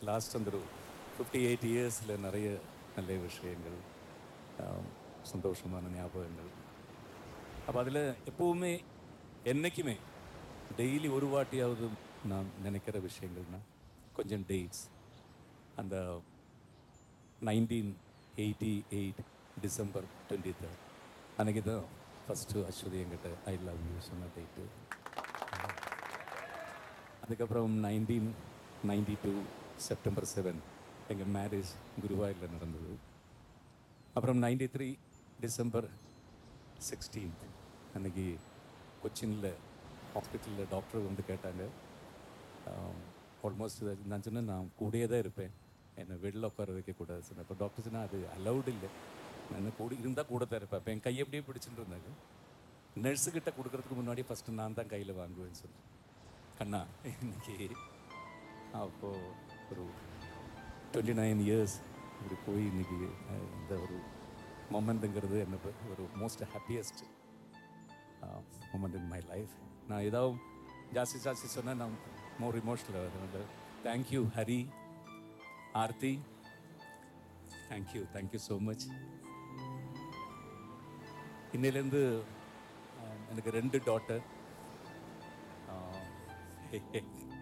Last அந்த ஒரு 58 இயர்ஸில் நிறைய நல்ல விஷயங்கள், சந்தோஷமான ஞாபகங்கள். அப்போ அதில் எப்போவுமே என்றைக்குமே டெய்லி ஒரு வாட்டியாவது நான் நினைக்கிற விஷயங்கள்னா கொஞ்சம் டேட்ஸ். அந்த 1988 டிசம்பர் 23 அன்றைக்கி தான் ஃபஸ்ட்டு அஸ்வதி என்கிட்ட ஐ லவ் யூ சொன்ன டேட்டு. அதுக்கப்புறம் 1992 செப்டம்பர் 7 எங்கள் மேரேஜ் குருவாயூரில் நடந்தது. அப்புறம் 93 டிசம்பர் 16 அன்றைக்கி கொச்சினில் ஹாஸ்பிட்டலில் டாக்டர் வந்து கேட்டாங்க. ஆல்மோஸ்ட் நான் சொன்னேன் நான் கூடயே தான் இருப்பேன், என்னை வெளில உட்கார வைக்கக்கூடாது சொன்னேன். அப்போ டாக்டர் சொன்னால் அது அலௌடு இல்லை, நான் கூட இருந்தால் கூட தான் இருப்பேன். அப்போ என் கை எப்படியே பிடிச்சிட்டு இருந்தாங்க. நர்ஸுக்கிட்ட கொடுக்கறதுக்கு முன்னாடி ஃபஸ்ட்டு நான் தான் கையில் வாங்குவேன்னு சொன்னேன். கண்ணா இன்னைக்கு அப்போது ஒரு 29 இயர்ஸ் இப்படி போய் இன்றைக்கி இந்த ஒரு மொமெண்ட்டுங்கிறது என்ன ஒரு most happiest moment in my life. நான் ஏதாவது ஜாஸ்தி சொன்னால் நான் மோர் இமோஷனல் ஆகுது. Thank you Hari, Aarthi, thank you so much. இன்னிலேருந்து எனக்கு 2 டாட்டர்.